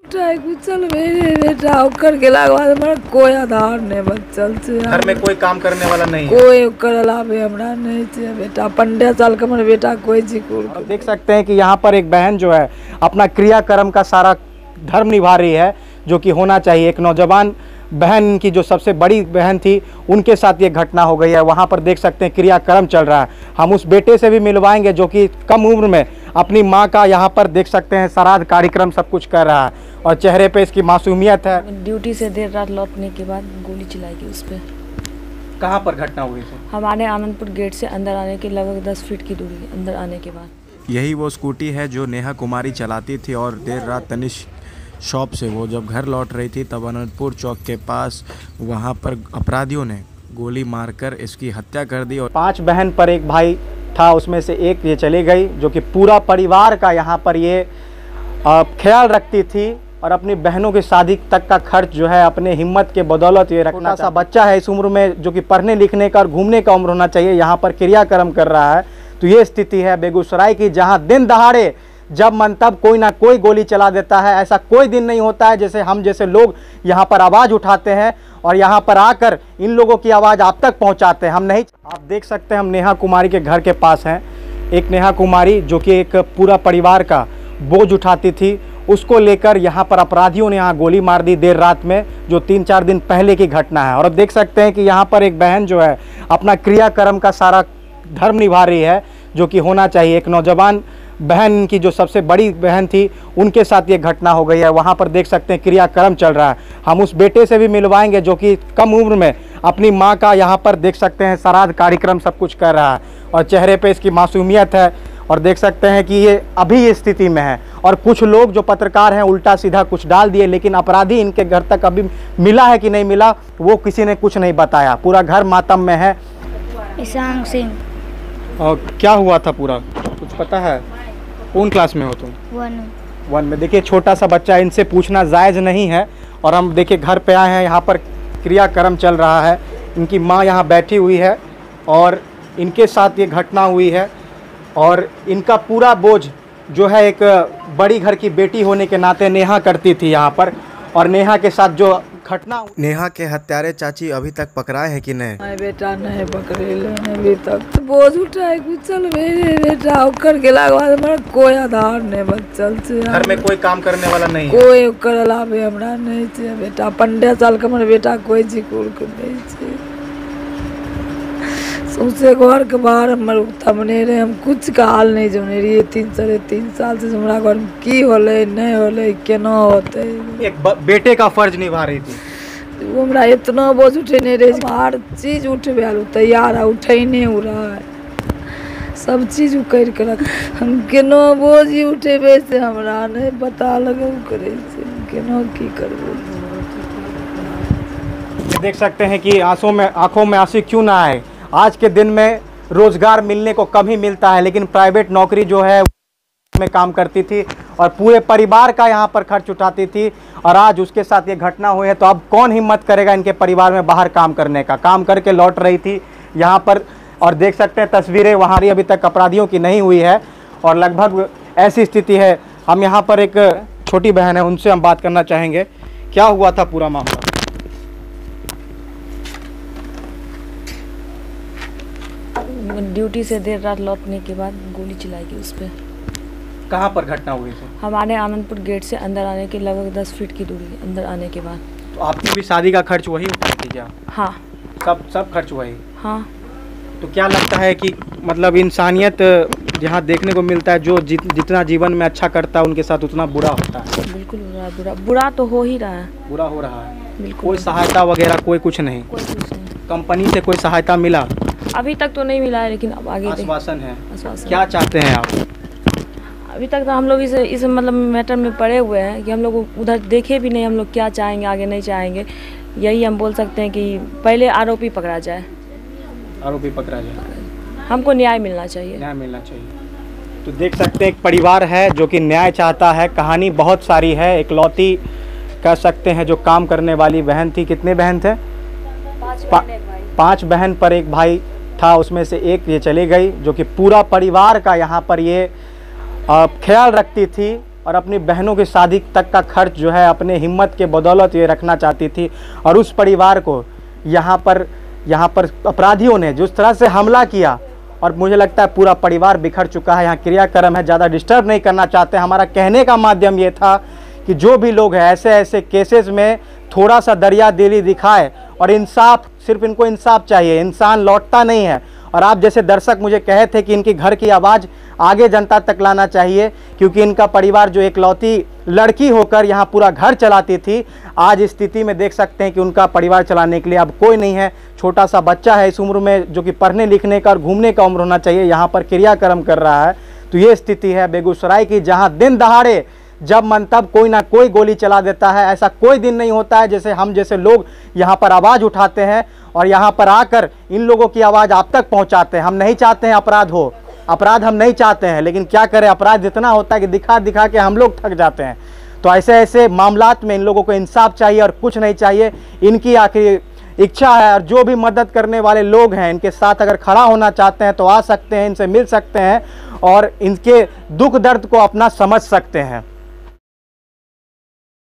उठाए चल मेरे बेटा ओकर गेला के बाद हमरा कोई आधार नहीं बचल छे। घर में कोई काम करने वाला नहीं है? कोई ओकर अलावे हमरा नहीं छे बेटा। 15 साल का हमर बेटा कोई जिकुर। आप देख सकते हैं कि यहाँ पर एक बहन जो है अपना क्रियाक्रम का सारा धर्म निभा रही है, जो कि होना चाहिए। एक नौजवान बहन की जो सबसे बड़ी बहन थी उनके साथ ये घटना हो गई है। वहाँ पर देख सकते हैं क्रियाक्रम चल रहा है। हम उस बेटे से भी मिलवाएंगे जो कि कम उम्र में अपनी माँ का यहाँ पर देख सकते हैं श्राद्ध कार्यक्रम सब कुछ कर रहा है और चेहरे पे इसकी मासूमियत है। ड्यूटी से देर रात लौटने के बाद गोली चलाई गई उस पर। कहाँ पर घटना हुई थी? हमारे आनंदपुर गेट से अंदर आने के लगभग 10 फीट की दूरी अंदर आने के बाद। यही वो स्कूटी है जो नेहा कुमारी चलाती थी और देर रात तनिष्क शॉप से वो जब घर लौट रही थी तब अनंतपुर चौक के पास वहाँ पर अपराधियों ने गोली मारकर इसकी हत्या कर दी। और 5 बहन पर एक भाई था, उसमें से एक ये चली गई, जो कि पूरा परिवार का यहाँ पर ये ख्याल रखती थी और अपनी बहनों की शादी तक का खर्च जो है अपने हिम्मत के बदौलत ये रखना। सा बच्चा है इस उम्र में जो कि पढ़ने लिखने का और घूमने का उम्र होना चाहिए, यहाँ पर क्रियाक्रम कर रहा है। तो ये स्थिति है बेगूसराय की, जहाँ दिन दहाड़े जब मन तब कोई ना कोई गोली चला देता है। ऐसा कोई दिन नहीं होता है जैसे हम जैसे लोग यहाँ पर आवाज़ उठाते हैं और यहाँ पर आकर इन लोगों की आवाज़ आप तक पहुँचाते हैं। हम नहीं, आप देख सकते हैं हम नेहा कुमारी के घर के पास हैं। एक नेहा कुमारी जो कि एक पूरा परिवार का बोझ उठाती थी, उसको लेकर यहाँ पर अपराधियों ने यहाँ गोली मार दी देर रात में, जो 3-4 दिन पहले की घटना है। और अब देख सकते हैं कि यहाँ पर एक बहन जो है अपना क्रियाक्रम का सारा धर्म निभा रही है, जो कि होना चाहिए। एक नौजवान बहन की जो सबसे बड़ी बहन थी उनके साथ ये घटना हो गई है। वहाँ पर देख सकते हैं क्रियाक्रम चल रहा है। हम उस बेटे से भी मिलवाएंगे जो कि कम उम्र में अपनी माँ का यहाँ पर देख सकते हैं श्राद्ध कार्यक्रम सब कुछ कर रहा है और चेहरे पे इसकी मासूमियत है। और देख सकते हैं कि ये अभी इस स्थिति में है। और कुछ लोग जो पत्रकार हैं उल्टा सीधा कुछ डाल दिए, लेकिन अपराधी इनके घर तक अभी मिला है कि नहीं मिला वो किसी ने कुछ नहीं बताया। पूरा घर मातम में है। ईशान सिंह। और क्या हुआ था पूरा कुछ पता है? कौन क्लास में हो तुम? 1 में। देखिए छोटा सा बच्चा, इनसे पूछना जायज़ नहीं है। और हम देखिए घर पे आए हैं, यहाँ पर क्रियाक्रम चल रहा है। इनकी माँ यहाँ बैठी हुई है और इनके साथ ये घटना हुई है। और इनका पूरा बोझ जो है एक बड़ी घर की बेटी होने के नाते नेहा करती थी यहाँ पर। और नेहा के साथ जो घटना, नेहा के हत्यारे चाची अभी तक पकड़ाए हैं कि नहीं? नहीं बेटा नहीं पकड़े अभी तक। तो बोझ उठाए चल मेरे बेटा ओकर गेला के बाद हमरा कोई आधार नहीं बचल छे। घर में कोई काम करने वाला नहीं है? कोई ओकर अलावे हमरा नहीं छे बेटा। 15 साल का हमर बेटा कोई जिकुर के नहीं छे। सौंसे घर के बाहर हमर थमने रहे, हम कुछ का हाल नहीं जाने रहिए। 3-3.5 साल से हमरा घर में की होले नहीं होले केना होते। एक बेटे का फर्ज निभा रही थी। वो हमरा इतना बोझ उठे नहीं रहे, हर चीज उठबे आलू तैयार है, उठैने उ रहा है, सब चीज उ कर के रख। हम केना बोझ उठेबे से हमरा नहीं पता लगे करे से केना की करबो। देख सकते हैं कि आंखों में आंसू क्यों ना आए। आज के दिन में रोजगार मिलने को कम ही मिलता है, लेकिन प्राइवेट नौकरी जो है में काम करती थी और पूरे परिवार का यहाँ पर खर्च उठाती थी। और आज उसके साथ ये घटना हुई है, तो अब कौन हिम्मत करेगा इनके परिवार में बाहर काम करने का। काम करके लौट रही थी यहाँ पर और देख सकते हैं तस्वीरें वहाँ अभी तक अपराधियों की नहीं हुई है और लगभग ऐसी स्थिति है। हम यहाँ पर एक छोटी बहन है, उनसे हम बात करना चाहेंगे। क्या हुआ था पूरा मामला? ड्यूटी से देर रात लौटने के बाद गोली चलाई गई उस पर। कहाँ पर घटना हुई थी? हमारे आनंदपुर गेट से अंदर आने के लगभग 10 फीट की दूरी अंदर आने के बाद। तो आपकी भी शादी का खर्च वही उठाई थी क्या? हाँ। सब खर्च वही? हाँ। तो क्या लगता है कि मतलब इंसानियत जहाँ देखने को मिलता है, जो जितना जीवन में अच्छा करता है उनके साथ उतना बुरा होता है? बिल्कुल बुरा तो हो ही रहा है। बुरा हो रहा है बिल्कुल। कोई सहायता वगैरह कोई कुछ नहीं? कोई कुछ नहीं। कंपनी से कोई सहायता मिला? अभी तक तो नहीं मिला है, लेकिन अब आगे आश्वासन है। आश्वासन। क्या चाहते हैं आप? अभी तक तो हम लोग इस मतलब मैटर में पड़े हुए हैं कि हम लोग उधर देखे भी नहीं, हम लोग क्या चाहेंगे आगे नहीं चाहेंगे। यही हम बोल सकते हैं कि पहले आरोपी पकड़ा जाए। आरोपी पकड़ा जाए, हमको न्याय मिलना चाहिए। न्याय मिलना चाहिए। तो देख सकते हैं एक परिवार है जो कि न्याय चाहता है। कहानी बहुत सारी है, इकलौती कह सकते हैं जो काम करने वाली बहन थी। कितने बहन थे? 5 बहन पर एक भाई था, उसमें से एक ये चली गई, जो कि पूरा परिवार का यहाँ पर ये ख्याल रखती थी और अपनी बहनों की शादी तक का खर्च जो है अपने हिम्मत के बदौलत ये रखना चाहती थी। और उस परिवार को यहाँ पर अपराधियों ने जिस तरह से हमला किया, और मुझे लगता है पूरा परिवार बिखर चुका है। यहाँ क्रियाक्रम है, ज़्यादा डिस्टर्ब नहीं करना चाहते। हमारा कहने का माध्यम ये था कि जो भी लोग हैं ऐसे ऐसे केसेस में थोड़ा सा दरिया दिली दिखाए और इंसाफ, सिर्फ इनको इंसाफ चाहिए, इंसान लौटता नहीं है। और आप जैसे दर्शक मुझे कहे थे कि इनकी घर की आवाज़ आगे जनता तक लाना चाहिए, क्योंकि इनका परिवार जो एकलौती लड़की होकर यहाँ पूरा घर चलाती थी, आज इस स्थिति में देख सकते हैं कि उनका परिवार चलाने के लिए अब कोई नहीं है। छोटा सा बच्चा है इस उम्र में, जो कि पढ़ने लिखने का और घूमने का उम्र होना चाहिए, यहाँ पर क्रियाक्रम कर रहा है। तो ये स्थिति है बेगूसराय की, जहाँ दिन दहाड़े जब मन तब कोई ना कोई गोली चला देता है। ऐसा कोई दिन नहीं होता है जैसे हम जैसे लोग यहाँ पर आवाज़ उठाते हैं और यहाँ पर आकर इन लोगों की आवाज़ आप तक पहुँचाते हैं। हम नहीं चाहते हैं अपराध हो, अपराध हम नहीं चाहते हैं, लेकिन क्या करें, अपराध इतना होता है कि दिखा दिखा के हम लोग थक जाते हैं। तो ऐसे ऐसे मामलात में इन लोगों को इंसाफ चाहिए और कुछ नहीं चाहिए। इनकी आखिरी इच्छा है, और जो भी मदद करने वाले लोग हैं इनके साथ अगर खड़ा होना चाहते हैं तो आ सकते हैं, इनसे मिल सकते हैं और इनके दुख दर्द को अपना समझ सकते हैं।